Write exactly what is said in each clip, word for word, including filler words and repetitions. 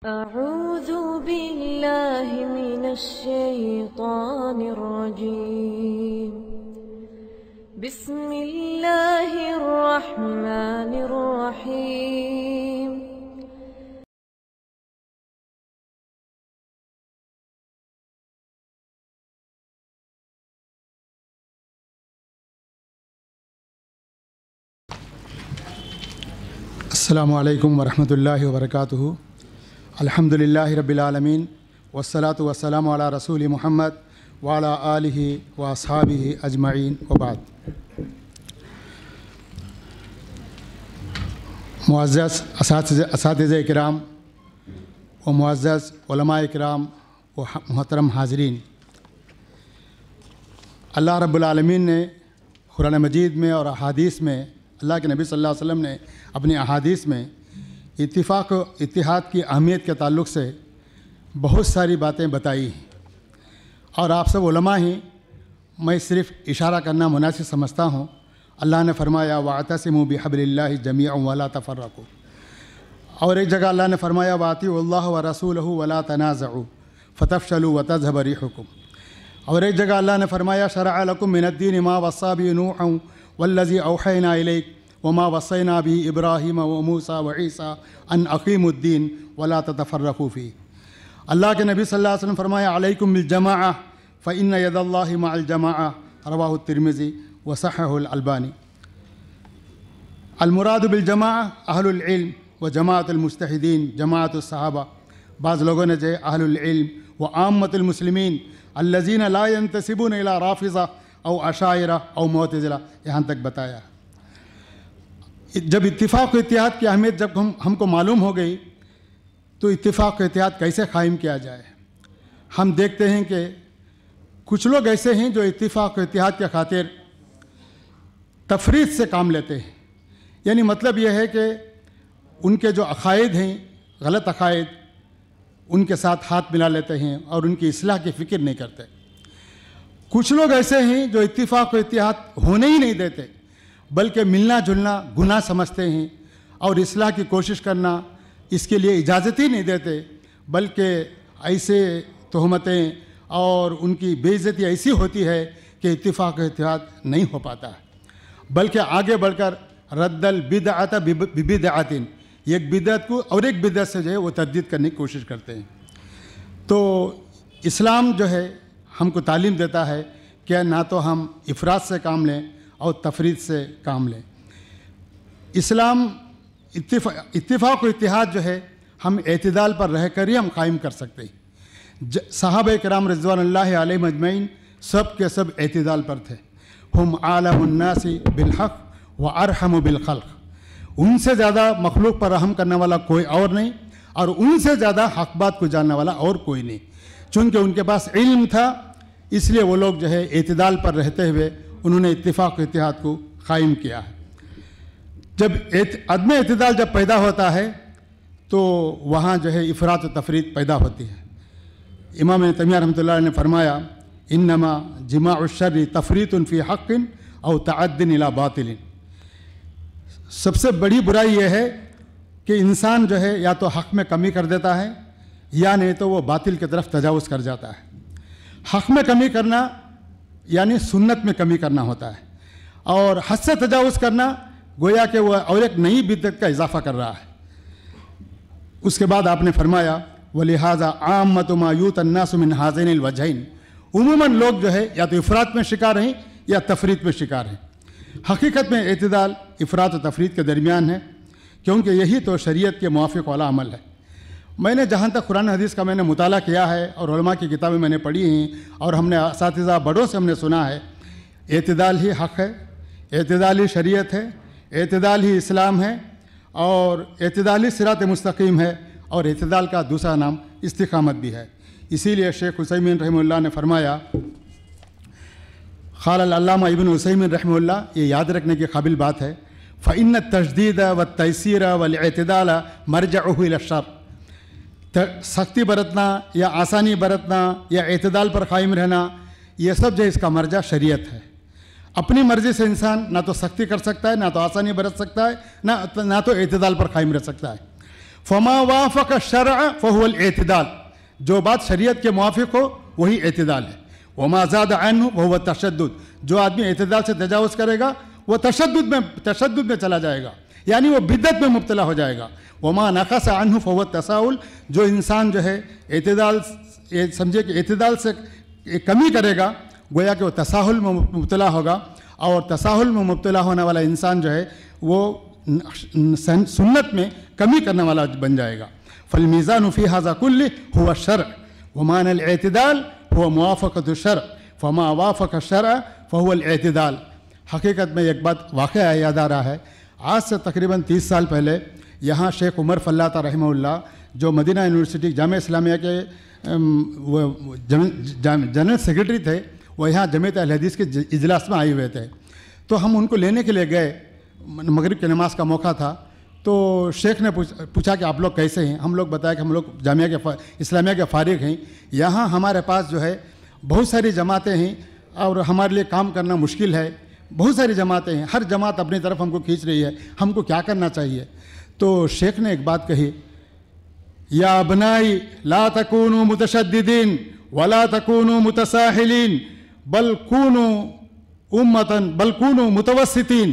أعوذ بالله من الشيطان الرجيم بسم الله الرحمن الرحيم السلام علیکم ورحمۃ اللہ وبرکاتہ. الحمد للہ رب العالمین والصلاة والسلام علی رسول محمد وعلی آلہ واصحابہ اجمعین وبعد. معزز اساتذہ اساتذہ کرام و معزز علماء کرام و محترم حاضرین، اللہ رب العالمین نے قرآن مجید میں اور احادیث میں، اللہ کے نبی صلی اللہ علیہ وسلم نے اپنی احادیث میں اتفاق و اتحاد کی اہمیت کے تعلق سے بہت ساری باتیں بتائی ہیں، اور آپ سب علماء ہیں، میں صرف اشارہ کرنا مناسب سمجھتا ہوں. اللہ نے فرمایا وَاعْتَصِمُوا بِحَبْلِ اللَّهِ جَمِيعًا وَلَا تَفَرَّقُوا، اور ایک جگہ اللہ نے فرمایا وَأَطِيعُوا اللَّهَ وَرَسُولَهُ وَلَا تَنَازَعُوا فَتَفْشَلُوا وَتَذْهَبَ رِيحُكُمْ، اور ایک جگہ اللہ نے فرمایا شَرَعَ لَكُم مِّنَ الدِّينِ مَا وَصَّىٰ بِهِ نُوحًا وَالَّذِي أَوْحَيْنَا إِلَيْكَ وما وصينا به ابراہیم و موسیٰ و عیسیٰ ان اقیموا الدین ولا تتفرقوا فیہ. اللہ کے نبی صلی اللہ علیہ وسلم فرمایا علیکم بالجماعہ فإن ید اللہ مع الجماعہ، رواہ الترمذی وصححہ الالبانی. المراد بالجماعہ اہل العلم و جماعت المجتہدین، جماعت الصحابہ. بعض لوگوں نے جو اہل العلم و عامت المسلمین الذین لا ينتسبون الى رافضہ او اشاعرہ او معتزلہ، یہاں تک بتایا. جب اتفاق و اتحاد کی اہمیت جب ہم ہم کو معلوم ہو گئی تو اتفاق و اتحاد کیسے قائم کیا جائے. ہم دیکھتے ہیں کہ کچھ لوگ ایسے ہیں جو اتفاق و اتحاد کے خاطر تفریط سے کام لیتے ہیں. یعنی مطلب یہ ہے کہ ان کے جو عقائد ہیں، غلط عقائد، ان کے ساتھ ہاتھ ملا لیتے ہیں اور ان کی اصلاح کی فکر نہیں کرتے. کچھ لوگ ایسے ہیں جو اتفاق و اتحاد ہونے ہی نہیں دیتے، بلکہ ملنا جلنا گناہ سمجھتے ہیں اور اصلاح کی کوشش کرنا اس کے لیے اجازت ہی نہیں دیتے، بلکہ ایسے تہمتیں اور ان کی بے عزتی ایسی ہوتی ہے کہ اتفاق و اتحاد نہیں ہو پاتا ہے. بلکہ آگے بڑھ کر رد البدعۃ ببدعۃ، ایک بدعت کو اور ایک بدعت سے جو ہے وہ تردید کرنے کی کوشش کرتے ہیں. تو اسلام جو ہے ہم کو تعلیم دیتا ہے کہ نہ تو ہم افراط سے کام لیں اور تفریط سے کام لیں. اسلام اتفاق اتفاق و اتحاد جو ہے ہم اعتدال پر رہ کر ہی ہم قائم کر سکتے ہیں. صحابہ کرام رضوان اللہ علیہم اجمعین سب کے سب اعتدال پر تھے. ہم عالم الناس بالحق و ارحم بالخلق، ان سے زیادہ مخلوق پر رحم کرنے والا کوئی اور نہیں، اور ان سے زیادہ حق بات کو جاننے والا اور کوئی نہیں. چونکہ ان کے پاس علم تھا، اس لیے وہ لوگ جو ہے اعتدال پر رہتے ہوئے انہوں نے اتفاق و اتحاد کو قائم کیا ہے. جب عدم اعتدال جب پیدا ہوتا ہے تو وہاں جو ہے افراط و تفریط پیدا ہوتی ہے. امام تیمیہ رحمۃ اللہ علیہ نے فرمایا انما جماع الشر تفریط فی حق او تعد الی باطل. سب سے بڑی برائی یہ ہے کہ انسان جو ہے یا تو حق میں کمی کر دیتا ہے یا نہیں تو وہ باطل کی طرف تجاوز کر جاتا ہے. حق میں کمی کرنا یعنی سنت میں کمی کرنا ہوتا ہے، اور حد سے تجاوز کرنا گویا کہ وہ اور ایک نئی بدعت کا اضافہ کر رہا ہے. اس کے بعد آپ نے فرمایا وَلِهَذَا عَامَّةُ مَا يُؤْتَى النَّاسُ مِنْ هَذَيْنِ الْوَجْهَيْنِ، عموماً لوگ جو ہے یا تو افراط میں شکار ہیں یا تفریط میں شکار ہیں. حقیقت میں اعتدال افراط و تفریط کے درمیان ہے، کیونکہ یہی تو شریعت کے موافق والا عمل ہے. میں نے جہاں تک قرآن حدیث کا میں نے مطالعہ کیا ہے اور علماء کی کتابیں میں نے پڑھی ہیں اور ہم نے اساتذہ بڑوں سے ہم نے سنا ہے، اعتدال ہی حق ہے، اعتدال ہی شریعت ہے، اعتدال ہی اسلام ہے، اور اعتدال ہی صراط مستقیم ہے، اور اعتدال کا دوسرا نام استقامت بھی ہے. اسی لیے شیخ عثیمین رحمہ اللہ نے فرمایا، قال العلامہ ابن عثیمین رحمہ اللہ، یہ یاد رکھنے کی قابل بات ہے، فإن التجدید والتیسیر والاعتدال مرجعہ الی الشر. سختی برتنا یا آسانی برتنا یا اعتدال پر قائم رہنا، یہ سب جو اس کا مرجع شریعت ہے. اپنی مرضی سے انسان نہ تو سختی کر سکتا ہے، نہ تو آسانی برت سکتا ہے، نہ نہ تو اعتدال پر قائم رہ سکتا ہے. فما وافق الشرع فهو الاعتدال، جو بات شریعت کے موافق ہو وہی اعتدال ہے. وما زاد عنه فهو التشدد، جو آدمی اعتدال سے تجاوز کرے گا وہ تشدد میں تشدد میں چلا جائے گا، یعنی وہ بدعت میں مبتلا ہو جائے گا. وما نقص عنه فهو التساہل، جو انسان جو ہے اعتدال سمجھے کہ اعتدال سے کمی کرے گا گویا کہ وہ تساہل میں مبتلا ہوگا، اور تساہل میں مبتلا ہونے والا انسان جو ہے وہ سنت میں کمی کرنے والا بن جائے گا. فالمیزان فی ھذا کلہ هو الشرع ومعنى الاعتدال هو موافقۃ الشرع فما وافق الشرع فهو الاعتدال. حقیقت میں ایک بات واقعہ یاد آ رہا ہے، آج سے تقریباً تیس سال پہلے یہاں شیخ عمر فلاح رحمہ اللہ جو مدینہ یونیورسٹی جامعہ اسلامیہ کے جنرل سیکرٹری تھے، وہ یہاں جمعیت اہل حدیث کے اجلاس میں آئے ہوئے تھے. تو ہم ان کو لینے کے لیے گئے، مغرب کی نماز کا موقع تھا. تو شیخ نے پوچھا کہ آپ لوگ کیسے ہیں؟ ہم لوگ بتایا کہ ہم لوگ جامعہ کے اسلامیہ کے فارغ ہیں، یہاں ہمارے پاس جو ہے بہت ساری جماعتیں ہیں اور ہمارے لیے کام کرنا مشکل ہے، بہت ساری جماعتیں ہیں، ہر جماعت اپنی طرف ہم کو کھینچ رہی ہے، ہم کو کیا کرنا چاہیے؟ تو شیخ نے ایک بات کہی، یا ابنائی لا تکونوا متشددین ولا تکونوا متساہلین بل کونوا امتاً بل کونوا متوسطین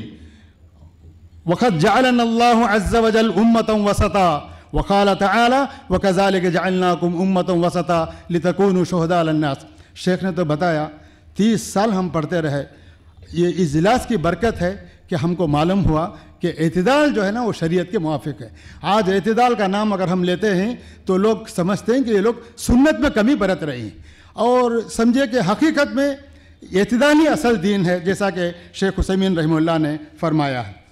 وقد جعلنا اللہ عز وجل امتا وسطا وقال تعالی وکذالک جعلناکم امتا وسطا لتکونوا شہداء علی الناس. شیخ نے تو بتایا تیس سال ہم پڑھتے رہے، یہ اجلاس کی برکت ہے کہ ہم کو معلوم ہوا کہ اعتدال جو ہے نا وہ شریعت کے موافق ہے. آج اعتدال کا نام اگر ہم لیتے ہیں تو لوگ سمجھتے ہیں کہ یہ لوگ سنت میں کمی برت رہے ہیں، اور سمجھے کہ حقیقت میں اعتدال ہی اصل دین ہے، جیسا کہ شیخ عثیمین رحمہ اللہ نے فرمایا ہے.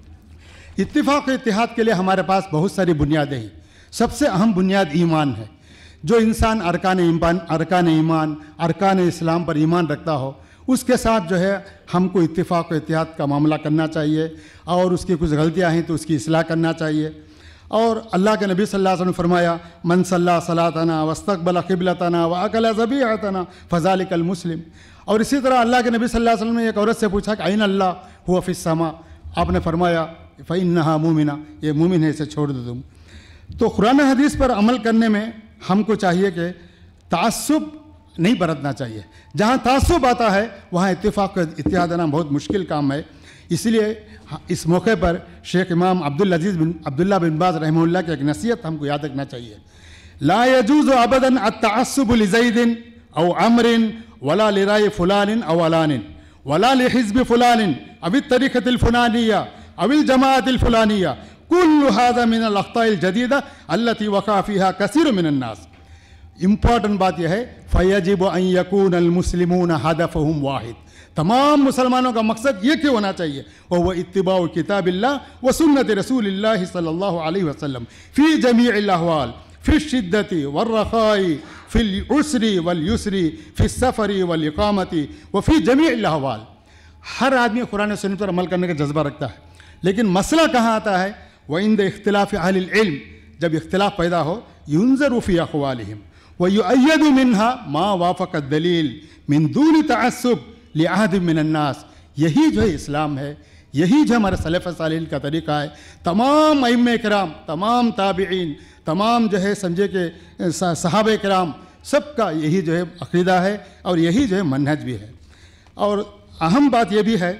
اتفاق و اتحاد کے لیے ہمارے پاس بہت ساری بنیادیں ہیں. سب سے اہم بنیاد ایمان ہے. جو انسان ارکان ایمان ارکان ایمان ارکان اسلام پر ایمان رکھتا ہو اس کے ساتھ جو ہے ہم کو اتفاق و اتحاد کا معاملہ کرنا چاہیے، اور اس کی کچھ غلطیاں ہیں تو اس کی اصلاح کرنا چاہیے. اور اللہ کے نبی صلی اللہ علیہ وسلم نے فرمایا من صلی صلاتنا واستقبل قبلتنا واکل ذبیحتنا فذلک المسلم. اور اسی طرح اللہ کے نبی صلی اللہ علیہ وسلم نے ایک عورت سے پوچھا کہ این اللہ هو فی السماء، آپ نے فرمایا فإنہا مومنہ، یہ مومن ہے، اسے چھوڑ دو تم. تو قرآن حدیث پر عمل کرنے میں ہم کو چاہیے کہ تعصب نہیں برتنا چاہیے. جہاں تعصب آتا ہے وہاں اتفاق اتحاد آنا بہت مشکل کام ہے. اس لیے اس موقع پر شیخ امام عبدالعزیز بن عبداللہ بن باز رحمہ اللہ کی ایک نصیحت ہم کو یاد رکھنا چاہیے. لا يجوز ابدا التعصب لزید او عمر ولا لرائے فلان او علان ولا لحزب فلان او الطریقۃ الفلانیہ او الجماعۃ الفلانیہ كل هذا من الاخطاء الجديدة التي وقع فيها كثير من الناس. امپورٹنٹ بات یہ ہے فیجب ان یکون المسلمون ہدفهم واحد، تمام مسلمانوں کا مقصد یہ کیوں ہونا چاہیے، وهو اتباع کتاب اللہ و سنت رسول اللہ صلی اللہ علیہ وسلم فی جمیع الاحوال، فی الشدۃ والرخاء، فی العسر والیسر، فی السفر والاقامۃ وفی جمیع الاحوال. ہر آدمی قرآن و سنت پر عمل کرنے کا جذبہ رکھتا ہے، لیکن مسئلہ کہاں آتا ہے؟ وعند اختلاف اہل العلم، جب اختلاف پیدا ہو ينظر في اقوالهم ويؤيد منها ما وافق الدلیل من دون تعصب لعہد من الناس. یہی جو ہے اسلام ہے، یہی جو ہمارے سلف صالحین کا طریقہ ہے. تمام ائمہ کرام، تمام تابعین، تمام جو ہے سمجھے کہ صحابہ کرام، سب کا یہی جو ہے عقیدہ ہے اور یہی جو ہے منہج بھی ہے. اور اہم بات یہ بھی ہے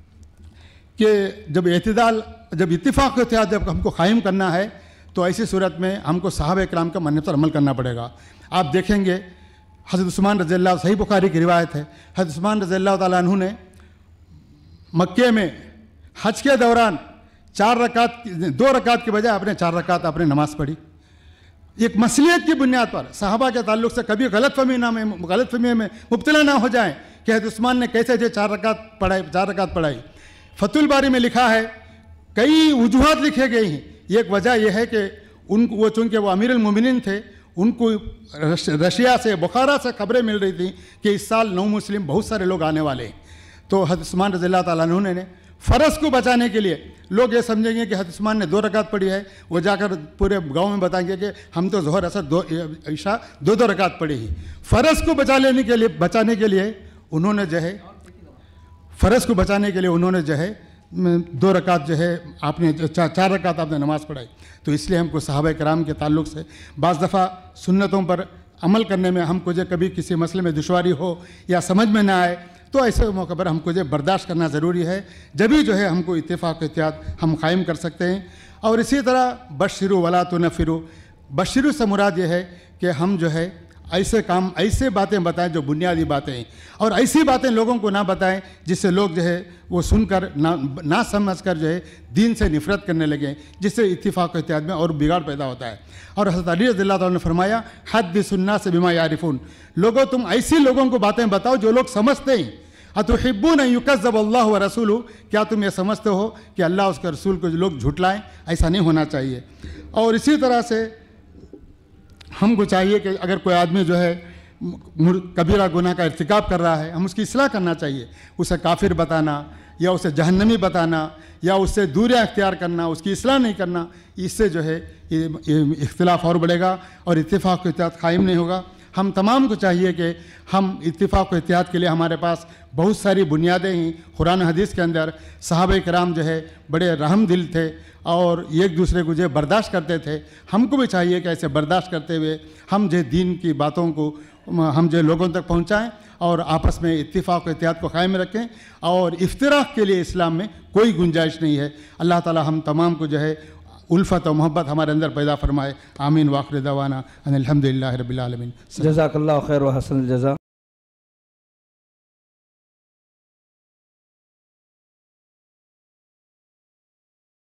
کہ جب اعتدال جب اتفاق و اتحاد جب ہم کو قائم کرنا ہے تو ایسی صورت میں ہم کو صحابہ کرام کا منہج پر عمل کرنا پڑے گا. آپ دیکھیں گے حضرت عثمان رضی اللہ، صحیح بخاری کی روایت ہے، حضرت عثمان رضی اللہ تعالیٰ عنہ نے مکے میں حج کے دوران چار رکعت دو رکعت کے بجائے اپنے چار رکعت اپنے نماز پڑھی. ایک مصلیحت کی بنیاد پر صحابہ کے تعلق سے کبھی غلط فہمی نہ میں غلط فہمی میں مبتلا نہ ہو جائیں کہ حضرت عثمان نے کیسے جو چار رکعت پڑھائی چار رکعت پڑھائی. فتح الباری میں لکھا ہے، کئی وجوہات لکھے گئے ہیں. ایک وجہ یہ ہے کہ ان کو وہ چونکہ وہ امیر المومنین تھے، ان کو رشیا سے بخارا سے خبریں مل رہی تھیں کہ اس سال نو مسلم بہت سارے لوگ آنے والے ہیں. تو حضرت عثمان رضی اللہ تعالیٰ عنہ نے فرض کو بچانے کے لیے، لوگ یہ سمجھیں گے کہ حضرت عثمان نے دو رکعت پڑھی ہے، وہ جا کر پورے گاؤں میں بتائیں گے کہ ہم تو ظہر اثر دو عشاء دو دو رکعت پڑھی ہی. فرض کو بچا لینے کے لیے بچانے کے لیے انہوں نے جو ہے فرض کو بچانے کے لیے انہوں نے جو ہے دو رکعت جو ہے آپ نے چار رکعت آپ نے نماز پڑھائی، تو اس لیے ہم کو صحابہ کرام کے تعلق سے بعض دفعہ سنتوں پر عمل کرنے میں ہم کو جو کبھی کسی مسئلے میں دشواری ہو یا سمجھ میں نہ آئے تو ایسے موقع پر ہم کو جو برداشت کرنا ضروری ہے، جبھی جو ہے ہم کو اتفاق و اتحاد ہم قائم کر سکتے ہیں۔ اور اسی طرح بشروا ولا تنفروا، بشروا سے مراد یہ ہے کہ ہم جو ہے ایسے کام ایسے باتیں بتائیں جو بنیادی باتیں ہیں، اور ایسی باتیں لوگوں کو نہ بتائیں جس سے لوگ جو ہے وہ سن کر نہ نہ سمجھ کر جو ہے دین سے نفرت کرنے لگیں، جس سے اتفاق و اتحاد میں اور بگاڑ پیدا ہوتا ہے۔ اور حضرت علی رضی اللہ تعالیٰ نے فرمایا حدث الناس بما یعرفون، لوگوں تم ایسی لوگوں کو باتیں بتاؤ جو لوگ سمجھتے ہیں۔ اتحبون ان یکذب اللہ ورسولہ، کیا تم یہ سمجھتے ہو کہ اللہ اس کے رسول کو لوگ جھٹلائیں؟ ایسا نہیں ہونا چاہیے۔ اور اسی طرح سے ہم کو چاہیے کہ اگر کوئی آدمی جو ہے کبیرہ گناہ کا ارتکاب کر رہا ہے، ہم اس کی اصلاح کرنا چاہیے، اسے کافر بتانا یا اسے جہنمی بتانا یا اس سے دوریاں اختیار کرنا، اس کی اصلاح نہیں کرنا، اس سے جو ہے یہ اختلاف اور بڑھے گا اور اتفاق و اتحاد قائم نہیں ہوگا۔ ہم تمام کو چاہیے کہ ہم اتفاق و اتحاد کے لیے ہمارے پاس بہت ساری بنیادیں ہیں۔ قرآن حدیث کے اندر صحابہ کرام جو ہے بڑے رحم دل تھے اور ایک دوسرے کو جو برداشت کرتے تھے، ہم کو بھی چاہیے کہ ایسے برداشت کرتے ہوئے ہم جو دین کی باتوں کو ہم جو لوگوں تک پہنچائیں اور آپس میں اتفاق و اتحاد کو قائم رکھیں، اور افتراق کے لیے اسلام میں کوئی گنجائش نہیں ہے۔ اللہ تعالی ہم تمام کو جو ہے الفت و محبت ہمارے اندر پیدا فرمائے۔ آمین۔ وآخر دعوانا ان الحمد للہ رب العالمین۔ جزاک اللہ خیر و حسن الجزا۔